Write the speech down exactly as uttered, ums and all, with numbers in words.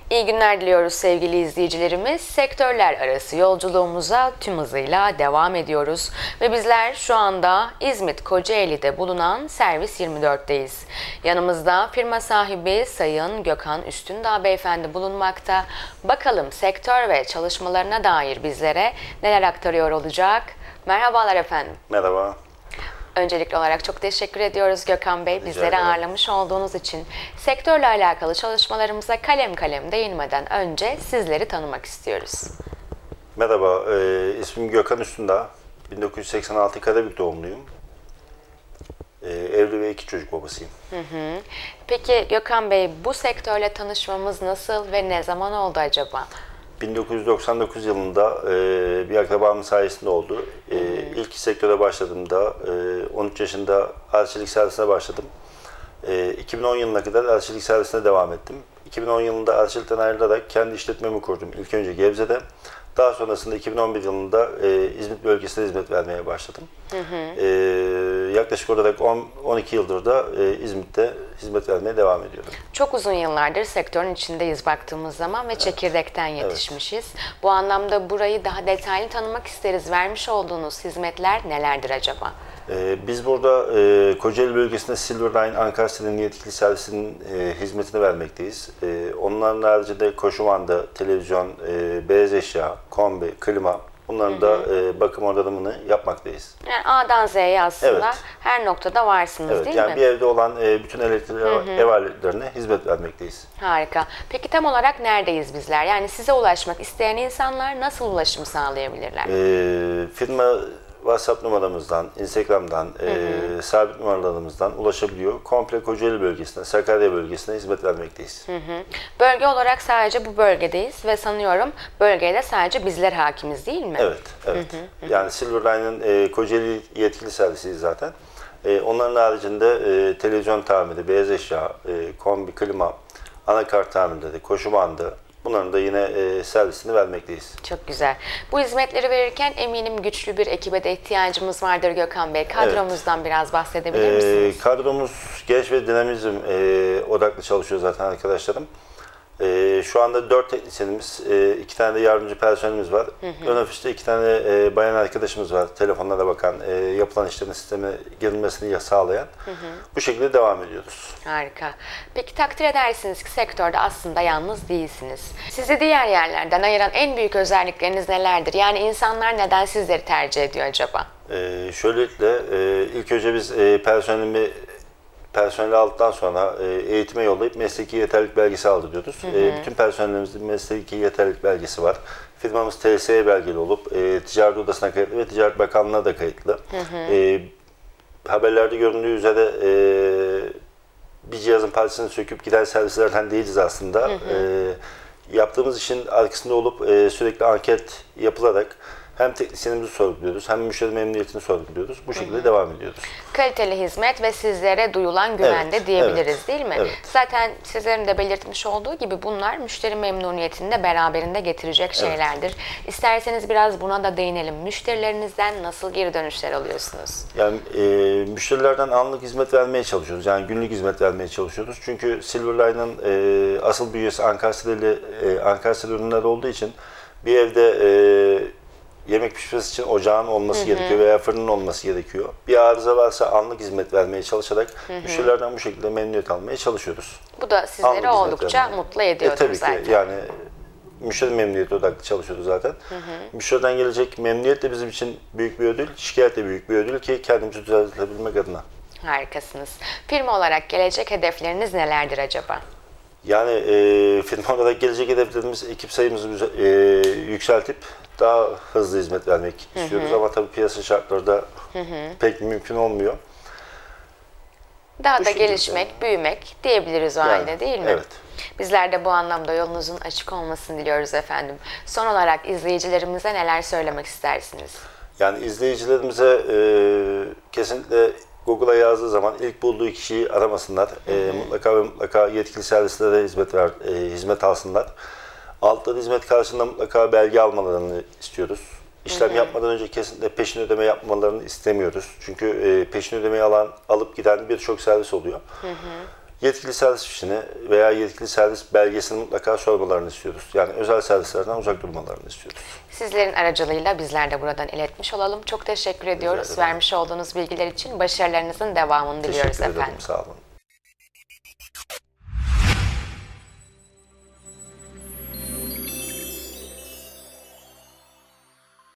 İyi günler diliyoruz sevgili izleyicilerimiz. Sektörler arası yolculuğumuza tüm hızıyla devam ediyoruz. Ve bizler şu anda İzmit Kocaeli'de bulunan Servis yirmi dört'teyiz. Yanımızda firma sahibi Sayın Gökhan Üstündağ Beyefendi bulunmakta. Bakalım sektör ve çalışmalarına dair bizlere neler aktarıyor olacak? Merhabalar efendim. Merhaba. Öncelikli olarak çok teşekkür ediyoruz Gökhan Bey, Rica bizleri ederim. ağırlamış olduğunuz için. Sektörle alakalı çalışmalarımıza kalem kalem değinmeden önce sizleri tanımak istiyoruz. Merhaba, e, ismim Gökhan Üstündağ. bin dokuz yüz seksen altı Karabük doğumluyum. E, evli ve iki çocuk babasıyım. Hı hı. Peki Gökhan Bey, bu sektörle tanışmamız nasıl ve ne zaman oldu acaba? bin dokuz yüz doksan dokuz yılında e, bir akrabamın sayesinde oldu. E, ilk sektöre başladığımda e, on üç yaşında elçilik servisine başladım. E, iki bin on yılına kadar elçilik servisine devam ettim. iki bin on yılında elçilikten ayrılarak kendi işletmemi kurdum. İlk önce Gebze'de. Daha sonrasında iki bin on bir yılında e, İzmit bölgesine hizmet vermeye başladım. Hı hı. E, yaklaşık olarak on on iki yıldır da e, İzmit'te hizmet vermeye devam ediyorum. Çok uzun yıllardır sektörün içindeyiz baktığımız zaman ve çekirdekten yetişmişiz. Evet. Bu anlamda burayı daha detaylı tanımak isteriz. Vermiş olduğunuz hizmetler nelerdir acaba? Ee, biz burada e, Kocaeli bölgesinde Silverline Ankara Site'nin yetkili servisinin e, hizmetini vermekteyiz. E, onların haricinde koşumanda, televizyon, e, beyaz eşya, kombi, klima, bunların da e, bakım onarımını yapmaktayız. Yani A'dan Z'ye aslında Evet. her noktada varsınız, Evet, değil yani mi? bir evde olan e, bütün elektrik ev aletlerine hizmet vermekteyiz. Harika. Peki tam olarak neredeyiz bizler? Yani size ulaşmak isteyen insanlar nasıl ulaşım sağlayabilirler? E, firma WhatsApp numaramızdan, Instagram'dan, hı hı. E, sabit numaralarımızdan ulaşabiliyor. Komple Kocaeli bölgesine, Sakarya bölgesine hizmet vermekteyiz. Hı hı. Bölge olarak sadece bu bölgedeyiz ve sanıyorum bölgede sadece bizler hakimiz, değil mi? Evet, evet. Hı hı hı. Yani Silverline'ın e, Kocaeli yetkili servisiyiz zaten. E, onların haricinde e, televizyon tamiri, beyaz eşya, e, kombi, klima, anakart tamirleri, koşu bandı, bunların da yine e, servisini vermekteyiz. Çok güzel. Bu hizmetleri verirken eminim güçlü bir ekibe de ihtiyacımız vardır Gökhan Bey. Kadromuzdan evet. biraz bahsedebilir misiniz? E, kadromuz genç ve dinamizm e, odaklı çalışıyor zaten arkadaşlarım. E, şu anda dört teknisyenimiz, e, iki tane de yardımcı personelimiz var. Hı hı. Ön ofiste iki tane e, bayan arkadaşımız var. Telefonlara bakan, e, yapılan işlerin sisteme girilmesini sağlayan. Hı hı. Bu şekilde devam ediyoruz. Harika. Peki takdir edersiniz ki sektörde aslında yalnız değilsiniz. Sizi diğer yerlerden ayıran en büyük özellikleriniz nelerdir? Yani insanlar neden sizleri tercih ediyor acaba? E, şöylelikle e, ilk önce biz e, personelimi Personeli aldıktan sonra e, eğitime yollayıp mesleki yeterlilik belgesi aldırıyoruz. Hı hı. E, bütün personelimizin mesleki yeterlilik belgesi var. Firmamız T S E belgeli olup e, Ticaret Odası'na kayıtlı ve Ticaret Bakanlığı'na da kayıtlı. Hı hı. E, haberlerde göründüğü üzere e, bir cihazın parçasını söküp giden servislerden değiliz aslında. Hı hı. E, yaptığımız işin arkasında olup e, sürekli anket yapılarak hem teknisyenimizi sorguluyoruz, hem müşteri memnuniyetini sorguluyoruz. Bu şekilde hı hı. devam ediyoruz. Kaliteli hizmet ve sizlere duyulan güven de evet, diyebiliriz, evet, değil mi? Evet. Zaten sizlerin de belirtmiş olduğu gibi bunlar müşteri memnuniyetini de beraberinde getirecek şeylerdir. Evet. İsterseniz biraz buna da değinelim. Müşterilerinizden nasıl geri dönüşler alıyorsunuz? Yani e, müşterilerden anlık hizmet vermeye çalışıyoruz. Yani günlük hizmet vermeye çalışıyoruz. Çünkü Silverline'ın e, asıl bünyesi Ankara Siteli, e, Ankara Siteli ürünler olduğu için bir evde e, yemek pişmesi için ocağın olması hı hı. gerekiyor veya fırının olması gerekiyor. Bir arıza varsa anlık hizmet vermeye çalışarak hı hı. müşterilerden bu şekilde memnuniyet almaya çalışıyoruz. Bu da sizleri anlık oldukça mutlu ediyordur e, tabii zaten. Ki, yani müşteri memnuniyeti odaklı çalışıyoruz zaten. Hı hı. Müşteriden gelecek memnuniyet de bizim için büyük bir ödül, şikayet de büyük bir ödül ki kendimizi düzeltebilmek adına. Harikasınız. Firma olarak gelecek hedefleriniz nelerdir acaba? Yani e, firma olarak gelecek hedeflerimiz ekip sayımızı e, yükseltip daha hızlı hizmet vermek hı hı. istiyoruz ama tabii piyasa şartları da hı hı. pek mümkün olmuyor. Daha bu da gelişmek, yani. büyümek diyebiliriz o yani, halde, değil mi? Evet. Bizler de bu anlamda yolunuzun açık olmasını diliyoruz efendim. Son olarak izleyicilerimize neler söylemek istersiniz? Yani izleyicilerimize e, kesinlikle Google'a yazdığı zaman ilk bulduğu kişiyi aramasınlar. Hı hı. E, mutlaka ve mutlaka yetkili servislere hizmet ver, e, hizmet alsınlar. Altta hizmet karşılığında mutlaka belge almalarını istiyoruz. İşlem hı hı. yapmadan önce kesinlikle peşin ödeme yapmalarını istemiyoruz. Çünkü e, peşin ödemeyi alan, alıp giden birçok servis oluyor. Hı hı. yetkili servis fişini veya yetkili servis belgesini mutlaka sormalarını istiyoruz. Yani özel servislerden uzak durmalarını istiyoruz. Sizlerin aracılığıyla bizler de buradan iletmiş olalım. Çok teşekkür ediyoruz. Vermiş olduğunuz bilgiler için başarılarınızın devamını diliyoruz efendim. Teşekkür ederim. Sağ olun.